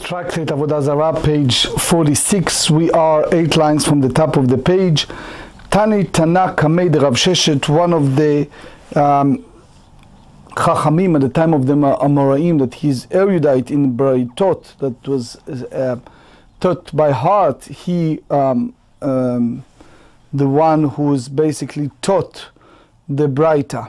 Tractate Avodah Zarah, page 46. We are 8 lines from the top of the page. Tani Tana Kamei de Rav Sheshet, one of the Chachamim at the time of the Amoraim, that he's erudite in Braitot, that was taught by heart. He, the one who is basically taught the Braita.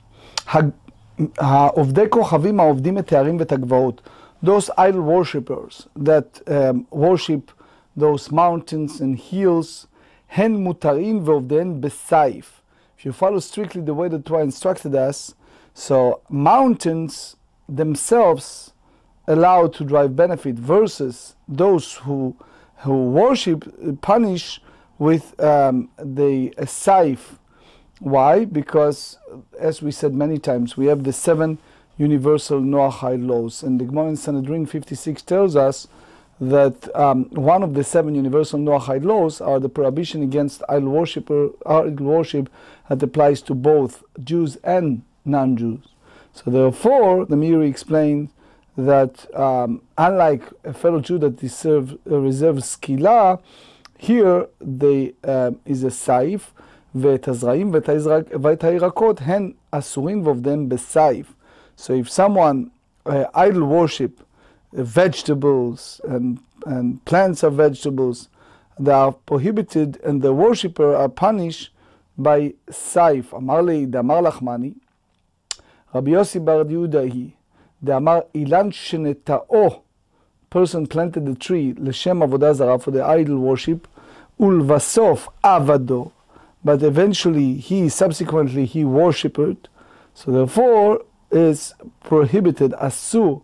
העובדי כוכבים העובדים את הערים ואת הגבעות, those idol worshippers that worship those mountains and hills, הן מותרים ועובדיהן בסייף. If you follow strictly the way the Torah instructed us, so mountains themselves allowed to drive benefit versus those who worship punish with the saif. Why? Because, as we said many times, we have the 7 universal Noachide laws, and the Gemara in Sanhedrin 56 tells us that one of the 7 universal Noachide laws are the prohibition against idol worship that applies to both Jews and non-Jews. So therefore, the Meiri explained that unlike a fellow Jew that reserves skila, here is a saif, ואת הזרעים ואת הירקות הן אסורים ועובדיהם בסייף. So if someone idol worship vegetables and plants of vegetables, they are prohibited and the worshipper are punished by saif. אמר לי דאמר לחמני רבי יוסי בר יהודה היא דאמר אילן שנטעו, person planted the tree לשם עבודה זרה, for the idol worship, ולבסוף עבדו, but eventually subsequently he worshipped, so therefore is prohibited, asur.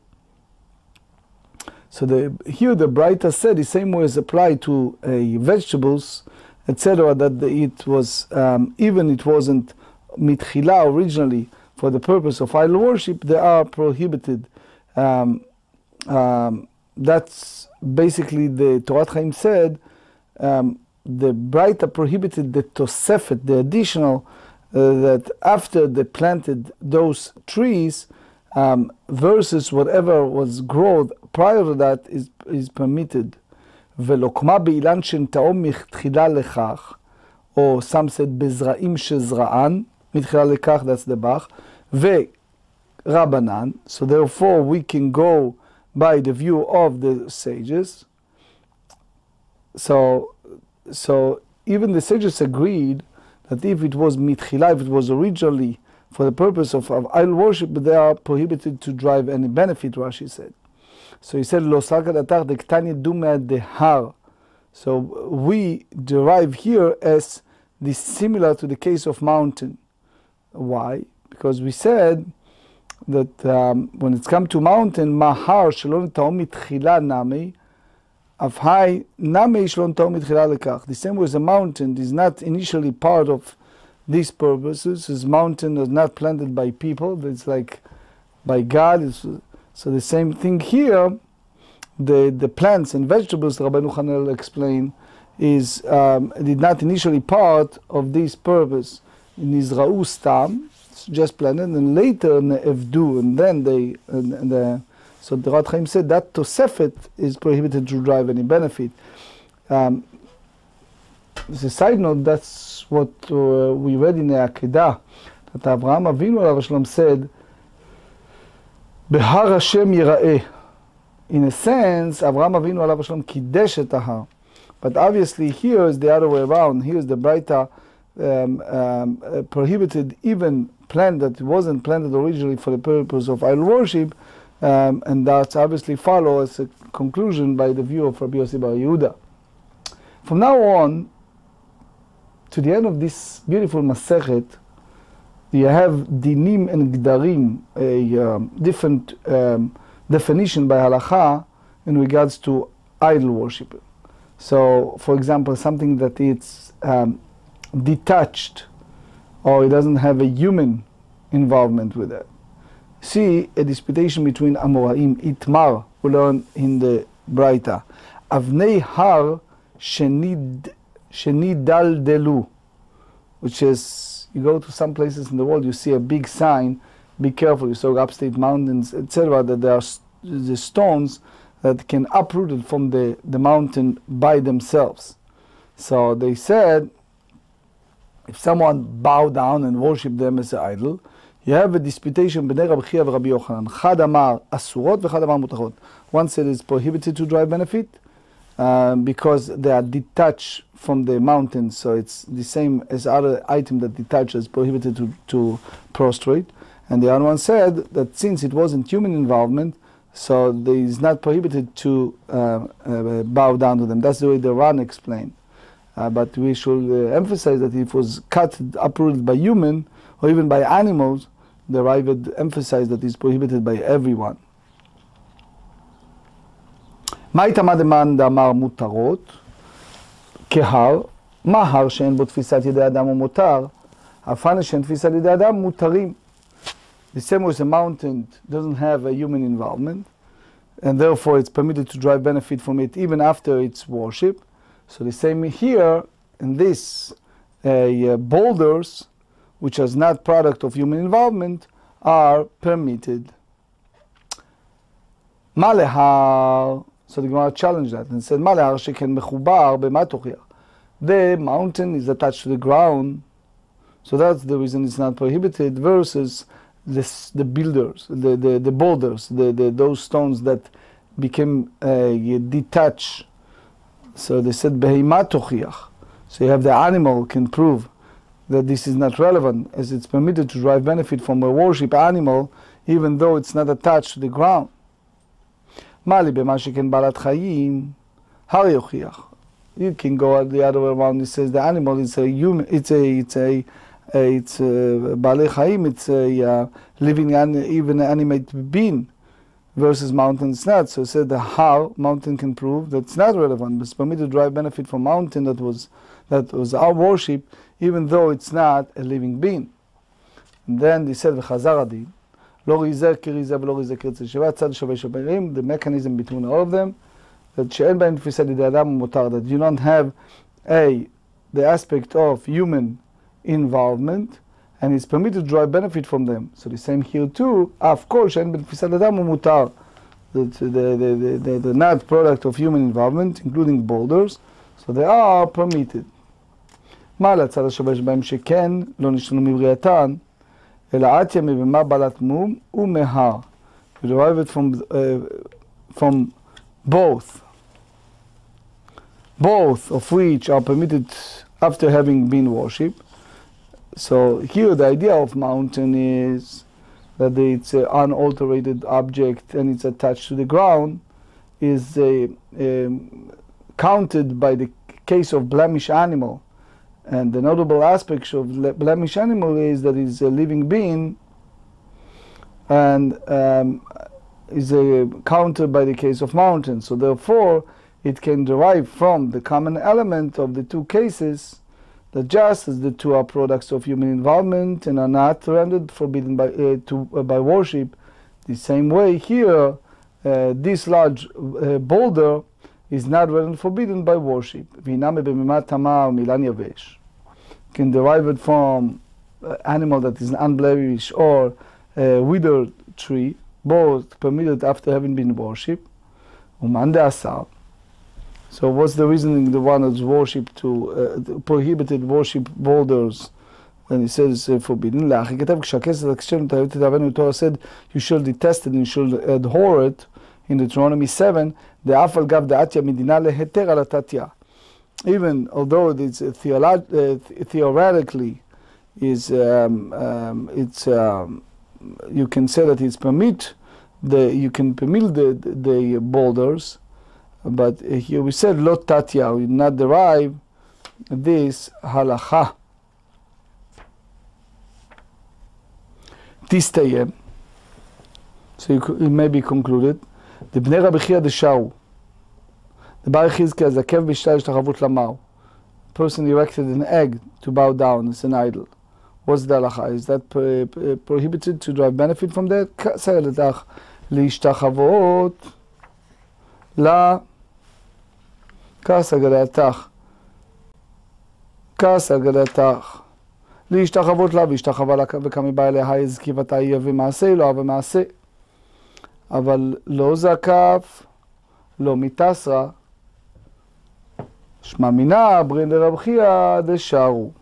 So here the Braita said the same way is applied to vegetables, etc., that it was, even it wasn't mitchila originally for the purpose of idol worship, they are prohibited. That's basically the Torat Chaim said, the Braita prohibited the tosefet, the additional, that after they planted those trees, versus whatever was grown prior to that is permitted. ולוקמה באילן שנטעו מתחילה לכך, or some said בזרעים שזרען, מתחילה לכך, that's the Bach, ורבנן, so therefore we can go by the view of the sages. So even the sages agreed that if it was mitchila, if it was originally for the purpose of idol worship, they are prohibited to drive any benefit, Rashi said. So he said, Lo sarkadatach dektani dumea dehar. So we derive here as this similar to the case of mountain. Why? Because we said that when it's come to mountain, mahar shelo nitao mitchila nami, the same way as a mountain is not initially part of these purposes. This mountain is not planted by people, it's like by God. So the same thing here, the plants and vegetables, Rabbeinu Hanel explained, is did not initially part of this purpose. In Israel stam, it's just planted, and later ne'evdu, and then so the Torat Chaim said that tosefet is prohibited to drive any benefit. As a side note, that's what we read in the Akedah, that Avraham Avinu alav shalom said, Behar Hashem yira'eh. In a sense, Avraham Avinu alav shalom kiddesh et ahar. But obviously here is the other way around. Here is the Braita prohibited even plant that wasn't planted originally for the purpose of idol worship, and that's obviously follow as a conclusion by the view of Rabbi Yossi Bar Yehuda. From now on, to the end of this beautiful Masechet, you have Dinim and Gdarim, a different definition by Halacha in regards to idol worship. So, for example, something that it's detached, or it doesn't have a human involvement with it. See a disputation between Amoraim, Itmar, who learn in the Braita, Avnei Har Shenidaldelu, which is, you go to some places in the world, you see a big sign, be careful, you saw upstate mountains, etc., that there are the stones that can uproot it from the mountain by themselves. So they said, if someone bow down and worship them as an idol, you have a disputation b'nei Rabbi Chia v'Rabbi Yochanan. Chad amar asurot v'chad amar mutarot. One said it's prohibited to derive benefit because they are detached from the mountain, so it's the same as other item that detached is prohibited to prostrate. And the other one said that since it wasn't human involvement, so it is not prohibited to bow down to them. That's the way the Ran explained. But we should emphasize that if it was cut, uprooted by human or even by animals, the Ravid emphasized that it's prohibited by everyone. מה התאמה דמאן דאמר מותרות? כהר, מה הר שאין בו תפיסת ידי אדם הוא מותר? הפנה שאין תפיסת ידי אדם מותרים. The same way as a mountain doesn't have a human involvement, and therefore it's permitted to derive benefit from it even after its worship. So the same here, in this boulders, which is not product of human involvement, are permitted. מה להר? So the Gemara challenged that and said, מה להר שכן מחובר במה תוכיח? The mountain is attached to the ground, so that's the reason it's not prohibited, versus the builders, the boulders, those stones that became detached. So they said, בהמה תוכיח. So you have the animal can prove that this is not relevant, as it's permitted to derive benefit from a worship animal, even though it's not attached to the ground. מה לי במה שכן בעלת חיים, הר יוכיח. You can go the other way around. It says the animal is a human. It's בעלי חיים. It's a living even animate being. Versus mountain, it's not. So it said the har mountain can prove that it's not relevant. But it's permitted to derive benefit from mountain that was our worship, even though it's not a living being. And then they said וחזר הדין. לא ריזר כריזה ולא ריזר כרצה שווה, צד שווה שווים, the mechanism between all of them, that שאין בהם תפיסת ידי אדם ומותר, that you don't have the aspect of human involvement, and it's permitted to derive benefit from them. So the same here too, of course, שאין בהם תפיסת אדם ומותר, the not product of human involvement, including boulders, so they are permitted. מה לצד השווה שבהם שכן לא נשתנו מבריאתן, אלא עטיה מבמה בעלת מום ומהר. We derive it from both of which are permitted after having been worshipped. So here the idea of mountain is that it's an unalterated object and it's attached to the ground, is counted by the case of blemish animal. And the notable aspect of blemish animal is that it's a living being and is counted by the case of mountain. So therefore, it can derive from the common element of the two cases, that just as the two are products of human involvement and are not rendered forbidden by worship, the same way here, this large boulder is not rendered forbidden by worship. Can derive it from animal that is unblemished or a withered tree, both permitted after having been worshipped. So what's the reasoning the one that's worshipped to prohibited worship boulders? And he says forbidden. Torah said you should detest it and you should abhor it. In Deuteronomy 7, the afal gav da'atya midina leheter ala tatya. Even although it's theoretically is you can say that it's you can permit the boulders, but here we said lo tatya, we not derive this halacha. Tistayem. So it may be concluded. The Bnei Rabbi Chia Shau. The Bar Chizkiah Zakev B'Shtar Ishtachavut Lamau. Person erected an egg to bow down. It's an idol. What's the halacha? Is that prohibited to derive benefit from that? Kasar l'tach l'ishtachavot la kasar galatach l'ishtachavot la v'ishtachava la v'kami ba'alei ha'ezkivata yeh v'maaseh lo v'maaseh. אבל לא זקף לא מתסרא, שמע מינה, ברין דרב חייא דשארו.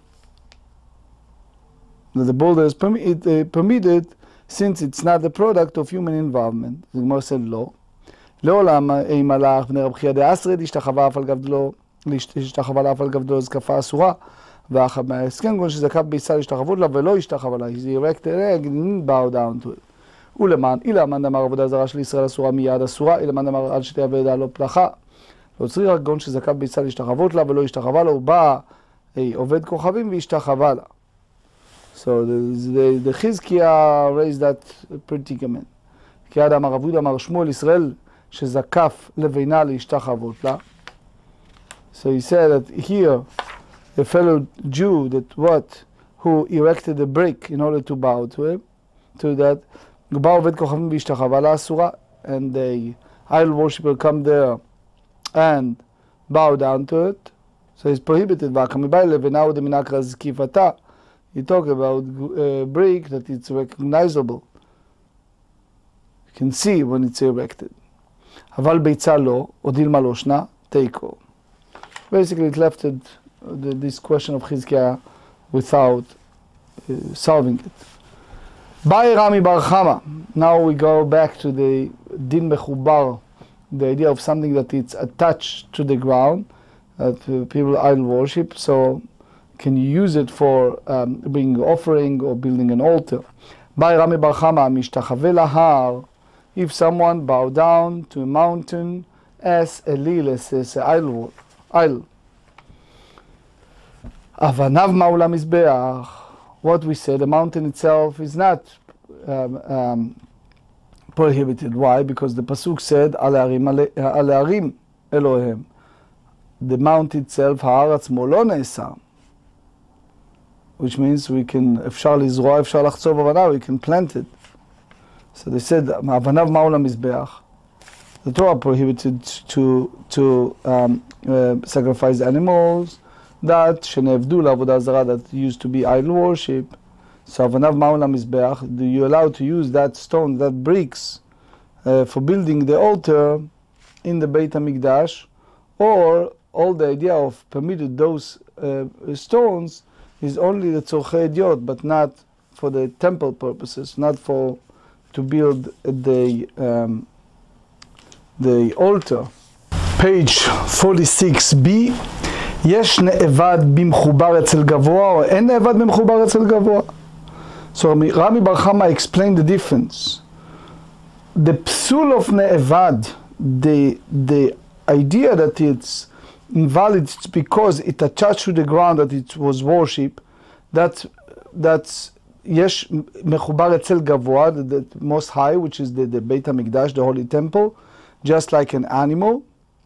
The boulder is permitted since it's not the product of human involvement. זה גמר said לא. לעולם אם הלך בני רב חייא דאסרי להשתחווה אף על גבדלו, להשתחווה לה אף על גבדלו זקפה אסורה, ואחר מההסכם גון שזקף ביצה להשתחוות לה ולא השתחווה לה, he erected a leg and bow down to it. ולמען, אילמן דאמר עבודה זרה של ישראל אסורה מיד אסורה, אילמן דאמר על שתי עבודה לא פלחה. לא צריך רק גון שזקף ביצה להשתחוות לה ולא השתחווה לה, הוא בא עובד כוכבים והשתחווה לה. So the Chizkiah raised that predicament. כי עד אמר אבוד אמר שמואל ישראל שזקף לבינה להשתחוות לה. So he said that here a fellow Jew that who erected a brick in order to bow to him, to that, בא עובד כוכבים והשתחווה לה אסורה, and the idol worshiper come there and bow down to it. So it's prohibited. והקמיבאי לבינה ודמינקרא זקיפתה. You talk about a brick that it's recognizable. You can see when it's erected. אבל ביצה לא, או דילמה לא שנה, תיקו. Basically it left this question of Chizkiah without solving it. באי רמי בר חמא. Now we go back to the din מחובר, the idea of something that it's attached to the ground, that people idol worship, so can you use it for bringing offering or building an altar? באי רמי בר חמא, משתחווה להר, if someone bow down to a mountain as a lil, as an idol. אבניו מהו למזבח, what we said, the mountain itself is not prohibited. Why? Because the pasuk said, על ההרים אלוהיהם. The mount itself, ההר עצמו לא נאסר. Which means we can, אפשר לזרוע, אפשר לחצוב אבניו, we can plant it. So they said, אבניו מהו למזבח. The Torah prohibited to sacrifice animals that שנעבדו לעבודה זרה, that used to be idol worship. So אבניו מהו למזבח, do you allow to use that stone, that bricks, for building the altar in the Beit HaMikdash, or all the idea of permitted those stones is only the tzorchei idiot, but not for the temple purposes, not for to build the altar. Page 46b, יש נאבד במחובר אצל גבוה או אין נאבד במחובר אצל גבוה? So Rami Bar Chama explained the difference. The psul of ne'evad, the idea that it's invalid because it attached to the ground, that it was worship, that's yesh mechubar etzel gavoa, the most high, which is the Beit HaMikdash, the holy temple, just like an animal.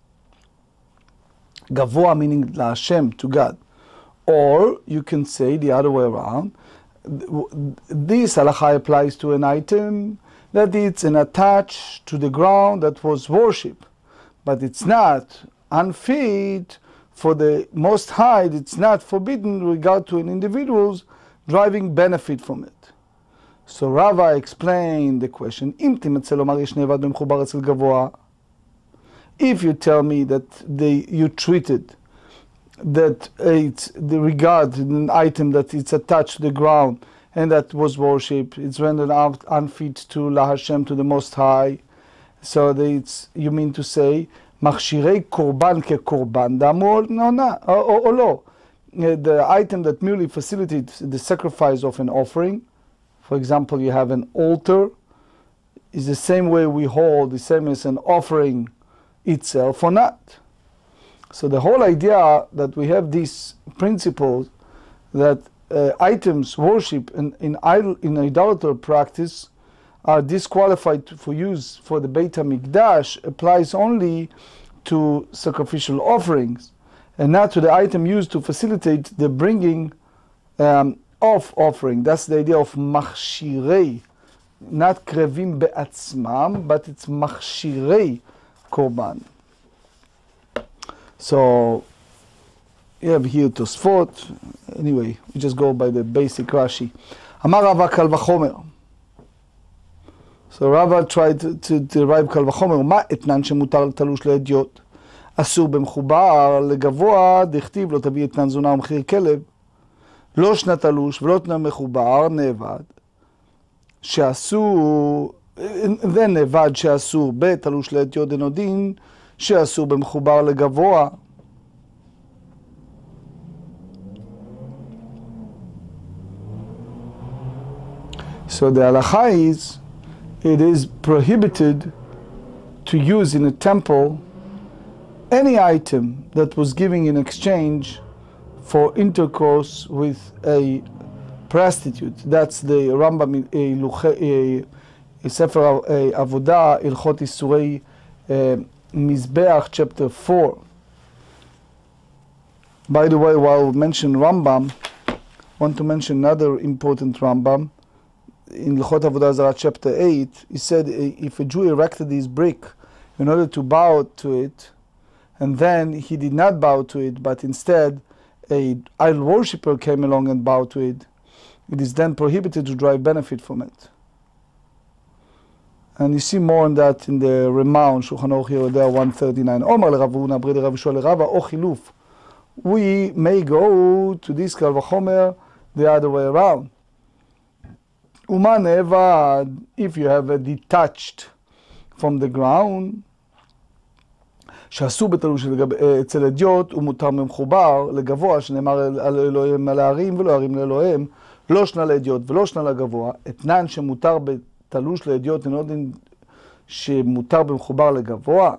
Gavoa meaning la Hashem, to God. Or you can say the other way around. This halacha applies to an item that it's an attached to the ground that was worship, but it's not unfit for the Most High. It's not forbidden in regard to an individual's driving benefit from it. So Rava explained the question. If you tell me that you treated that it's the regard an item that it's attached to the ground and that was worship, it's rendered unfit to La Hashem, to the Most High. So you mean to say machshirei korban ke korban damol? No, or no. The item that merely facilitates the sacrifice of an offering, for example, you have an altar, is the same way we hold, the same as an offering itself or not. So the whole idea that we have these principles that items worship in idolater practice are disqualified for use for the Beit HaMikdash applies only to sacrificial offerings and not to the item used to facilitate the bringing of offering. That's the idea of machshirei, not krevim be'atzmam, but it's machshirei korban. So you have here Tosfot. Anyway, we just go by the basic Rashi. Amar Rava Kal Vachomer. So Rava tried to derive קל וחומר, מה אתנן שמותר תלוש לאדיוט? אסור במחובר לגבוה, דכתיב לא תביא אתנן זונה ומחיר כלב. לא שנה תלוש ולא תנה מחובר, נאבד. שאסור, זה נאבד שאסור בתלוש לאדיוט אינו דין, שאסור במחובר לגבוה. So the halacha is, it is prohibited to use in a temple any item that was given in exchange for intercourse with a prostitute. That's the Rambam Sefer Avodah, Ilchot Isurei Mizbeach, chapter 4. By the way, while we mention Rambam, I want to mention another important Rambam. In Ilchot Avodah Zarah, chapter 8, he said if a Jew erected his brick in order to bow to it, and then he did not bow to it, but instead a idol worshipper came along and bowed to it, it is then prohibited to derive benefit from it. And you see more on that in the Ramah, Shulchan Aruch Yerodea 139. Omar le Rav Huna, Breder Rav Yishua le Rava, o chiluf. We may go to this Kal Vachomer the other way around. Uma nevad, if you have a detached from the ground, שאסור בתלוש אצל אדיוט הוא מותר ממחובר לגבוה, שנאמר על אלוהים על הערים ולא ערים לאלוהים, לא שנה לאדיוט ולא שנה לגבוה, אתנן שמותר בתלוש לאדיוט אינו דין שמותר במחובר לגבוה.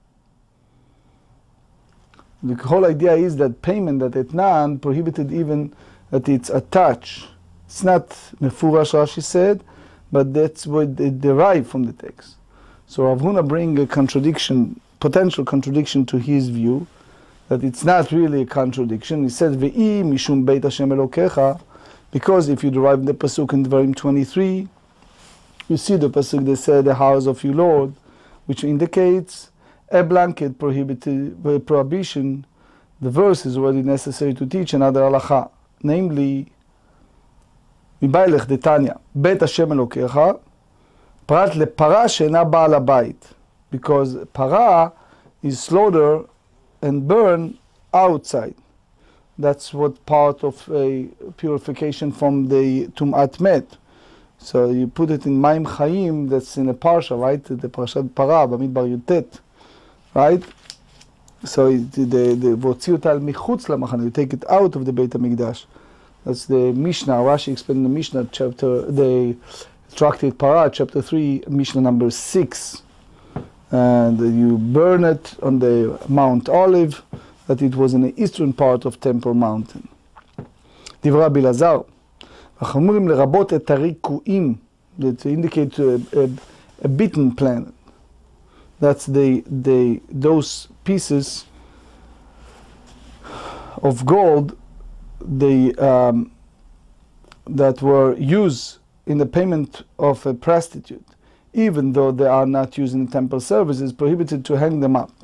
The whole idea is that payment, that etnan, prohibited even that it's attached. It's not mefurash, Rashi said, but that's what they derive from the text. So Rav Huna bring a contradiction, potential contradiction to his view, that it's not really a contradiction. He said, Ve'i mishum beit Hashem Elokecha, because if you derive the pasuk in Dvarim 23, you see the pasuk that said, the house of your Lord, which indicates a blanket prohibition. The verse is already necessary to teach another halacha, namely, מבילך דתניא, בית השם אלוקיך, פרט לפרה שאינה באה לבית, because para is slaughter and burn outside. That's what part of a purification from the Tum'at Met. So you put it in Maim Chaim, that's in a parsha, right? The Parashat Para, במדבר י"ט, right? So והוציאו אותה על מחוץ למחנה, you take it out of the בית המקדש. That's the Mishnah. Rashi explained the Mishnah chapter, the Tractate Para, chapter 3, Mishnah number 6. And you burn it on the Mount Olive, that it was in the eastern part of Temple Mountain. דברי רבי אלעזר, החמורים לרבות את הריקועים, that indicate a beaten planet. That's those pieces of gold that were used in the payment of a prostitute, even though they are not used in temple services, prohibited to hang them up.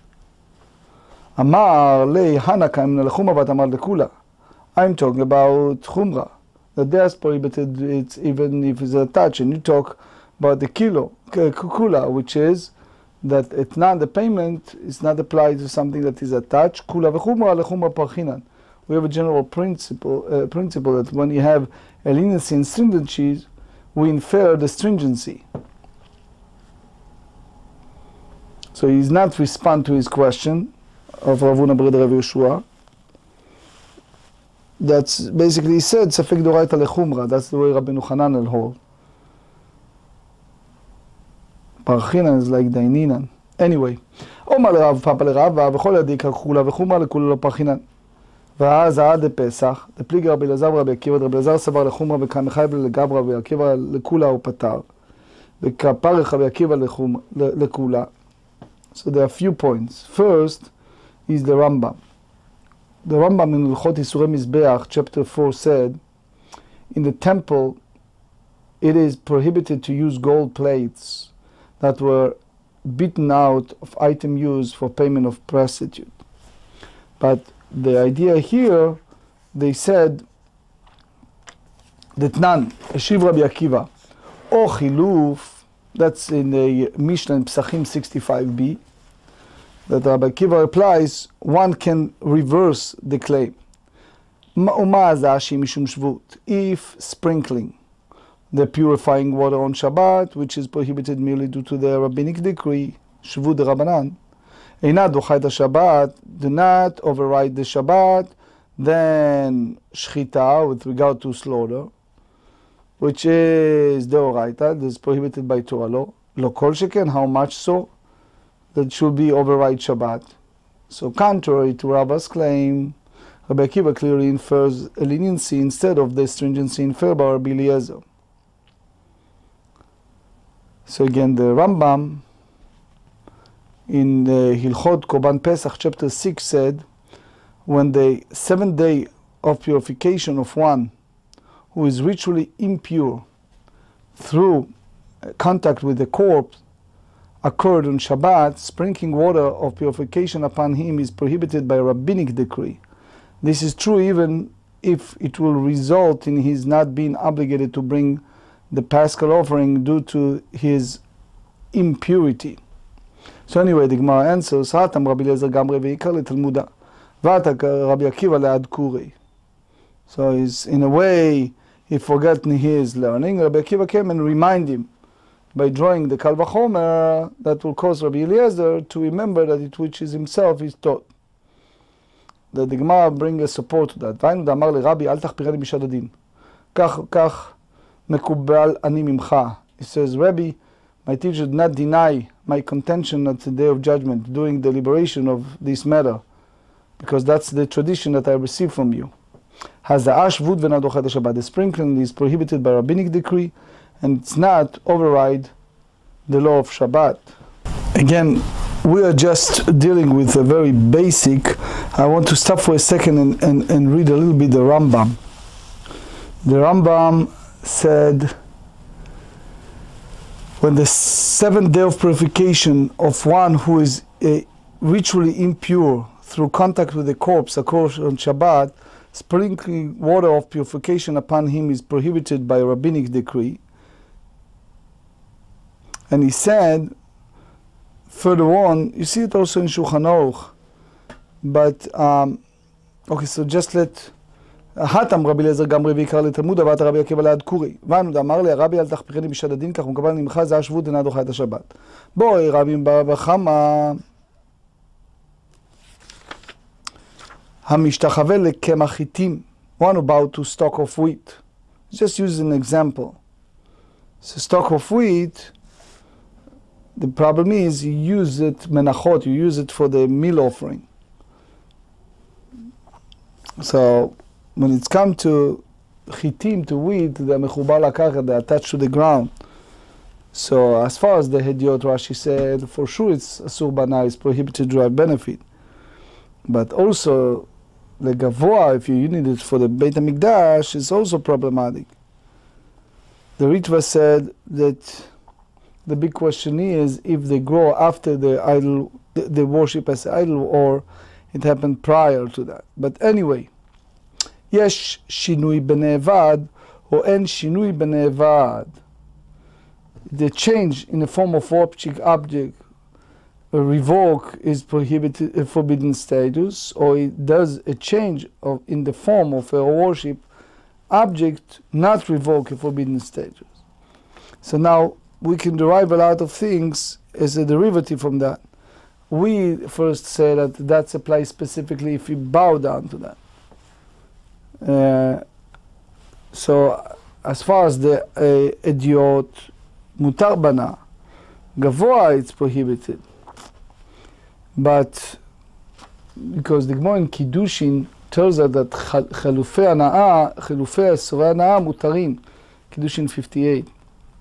Amar le Hanaka imna lechumra v'atamar lekula. I'm talking about chumra, that there's prohibited. It's even if it's attached, and you talk about the kula, which is that it's not the payment is not applied to something that is attached. Kula v'chumra lechumra parchinan. We have a general principle that when you have a leniency and stringency, we infer the stringency. So he does not respond to his question of Rav Huna Breder Rav Yeshua. That's basically, he said, Safek Doraita Lechumra. That's the way Rabbeinu Hananel hold. Parchinan is like Daininan. Anyway, Omar Rav Papa Rav V'chol Yadik Chula V'chumra Lekula Lo Parchinan. ואז עד לפסח, דפליג רבי אלעזר ורבי עקיבא, רבי אלעזר סבר לחומרה וכמחייב לגברא רבי עקיבא לכולה הוא פטר, וכפרך רבי עקיבא לכולה. So there are a few points. First is the Rambam. The Rambam in Ilchot Isurei Mizbeach, chapter 4 said, in the temple it is prohibited to use gold plates that were beaten out of item used for payment of prostitute. But the idea here, they said that none, Eshiv Rabbi Akiva, or chiluf, That's in the Mishnah in Pesachim 65b. That Rabbi Akiva replies, one can reverse the claim. If sprinkling the purifying water on Shabbat, which is prohibited merely due to the rabbinic decree, Shvu de Rabbanan, Eina dochay Shabbat, do not override the Shabbat, then Shchita, with regard to slaughter, which is Deoraita, that is prohibited by Torah law. Lo kol sheken, how much so? That should be override Shabbat. So contrary to Rabba's claim, Rabbi Akiva clearly infers a leniency instead of the stringency inferred by Rabbi Eliezer. So again, the Rambam in Hilchot Korban Pesach chapter 6 said, when the 7th day of purification of one who is ritually impure through contact with the corpse occurred on Shabbat, sprinkling water of purification upon him is prohibited by rabbinic decree. This is true even if it will result in his not being obligated to bring the Paschal offering due to his impurity. So anyway, the Gemara answers, Hatam Rabbi Eliezer Gamre ve'ikar leTalmuda, v'ata Rabbi Akiva le'ad Kurei. So he's, in a way, he forgotten his learning. Rabbi Akiva came and remind him by drawing the Kal Vachomer that will cause Rabbi Eliezer to remember that it which is himself is taught. That the Gemara brings a support to that. Vaynu da'amar leRabbi al tachpireni b'shad hadin. Kach mekubal ani mimcha. He says, Rabbi, my teacher did not deny my contention at the day of judgment, doing the liberation of this matter, because that's the tradition that I received from you. The sprinkling is prohibited by rabbinic decree, and it's not override the law of Shabbat. Again, we are just dealing with a very basic. I want to stop for a second and read a little bit the Rambam. The Rambam said, when the 7th day of purification of one who is ritually impure through contact with the corpse occurs on Shabbat, sprinkling water of purification upon him is prohibited by rabbinic decree. And he said, further on, you see it also in Shulchan Aruch, but, okay, so just let, Hatam Rabbi Eliezer Gamre ve'ikar leTalmuda, v'ata Rabbi Akiva le'ad Kurei. V'anu da'amar leRabbi al tachpireni b'shad hadin, kach umkabal nimcha ze hashvut de'na docha et haShabbat. Boi Rabbi bar Chama Hamishtachavel lekemach chitim, one about to stalk of wheat. Just use an example. So stalk of wheat, the problem is you use it menachot, you use it for the meal offering. So when it's come to chitim, to wheat, they're mechubar lakarka, they're attached to the ground. So as far as the Hediot, Rashi said, for sure it's asur bana, it's prohibited to derive benefit. But also, the gavoa, if you need it for the Beit HaMikdash, is also problematic. The Ritva said that the big question is if they grow after the idol, the worship as idol, or it happened prior to that. But anyway, yesh shinui b'ne'evad or en shinui b'ne'evad. The change in the form of object, a revoke is prohibited, a forbidden status, or it does a change in the form of a worship object, not revoke a forbidden status. So now we can derive a lot of things as a derivative from that. We first say that that applies specifically if we bow down to that. So as far as the Hediot, mutar bana, gavoa, it's prohibited. But because the Gemara in Kiddushin tells us that chalufei asurei hana'ah mutarim, Kiddushin 58.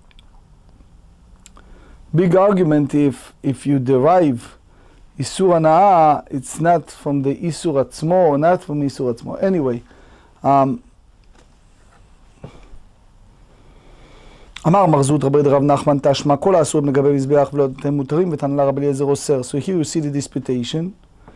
Big argument if you derive isur hana'ah, it's not from the isur atzmo, or not from isur atzmo. Anyway, אמר מרזות רבי רב נחמן תשמע כל האסורים לגבי מזבח ולא מותרים ותנא רבי אליעזר אוסר. So here you see the disputation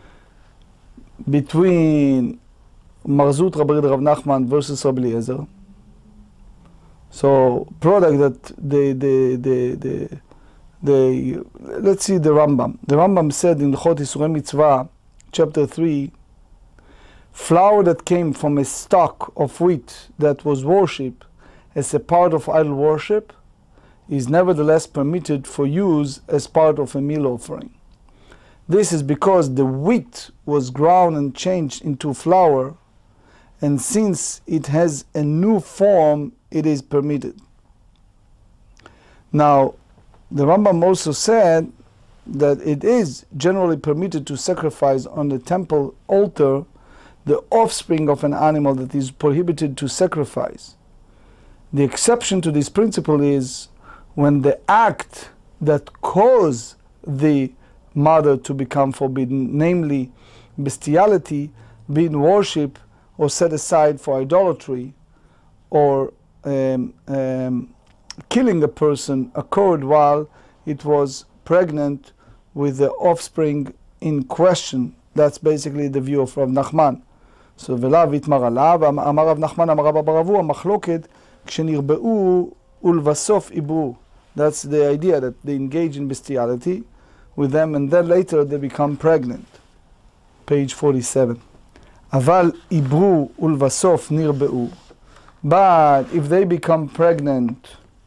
between מרזות רבי רב נחמן versus רבי אליעזר. So product that Let's see the Rambam. The Rambam said in L'chot Isurei Mitzvah, chapter 3, flour that came from a stalk of wheat that was worshipped as a part of idol worship is nevertheless permitted for use as part of a meal offering. This is because the wheat was ground and changed into flour, and since it has a new form, it is permitted. Now, the Rambam also said that it is generally permitted to sacrifice on the temple altar the offspring of an animal that is prohibited to sacrifice. The exception to this principle is when the act that caused the mother to become forbidden, namely bestiality, being worshipped or set aside for idolatry, or killing a person, occurred while it was pregnant with the offspring in question. That's basically the view of Rav Nachman. So v'lav itmar alav, amar Rav Nachman, amar Rabba bar Avuha, machloket kshenirbeu ulvasof ibru. That's the idea, that they engage in bestiality with them and then later they become pregnant. Page 47. Aval ibru ulvasof nirbeu. But if they become pregnant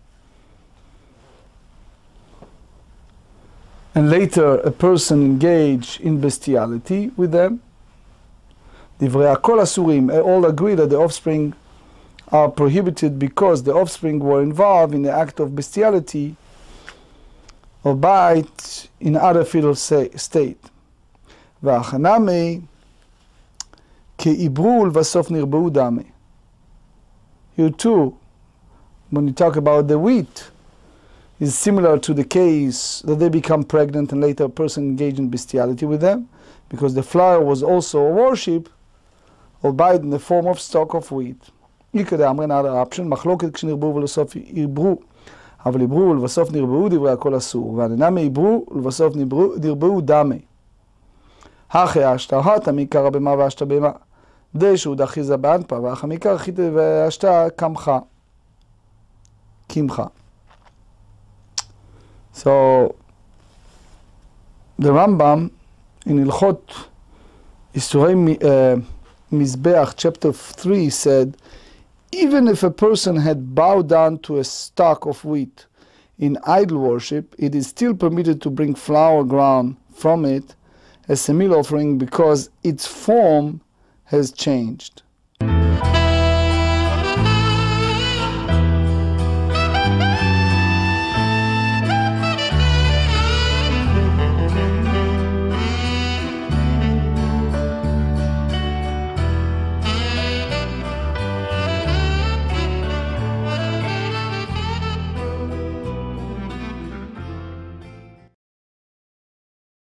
and later a person engage in bestiality with them, divrei hakol asurim, all agree that the offspring are prohibited because the offspring were involved in the act of bestiality or bite in other fetal state. V'achanami ke'ibrul v'sof nirbeu dame. Here too, when you talk about the wheat, is similar to the case that they become pregnant and later a person engaged in bestiality with them, because the flour was also a worship, albeit in the form of stalk of wheat. Another option, מחלוקת כשנרבו ולסוף ירבו, אבל ירבו ולבסוף נרבו דברי הכל אסור, והננמי ירבו ולבסוף נרבו דמי. הכי אשתה תמי קרא במה ואשתה במה. דשו דחיזה באנפה, ואחי מקרא חיתה ואשתה קמחה. קמחה. So, the Rambam in Ilchot Isurei Mizbeach, chapter 3, said, even if a person had bowed down to a stalk of wheat in idol worship, it is still permitted to bring flour ground from it as a meal offering because its form has changed.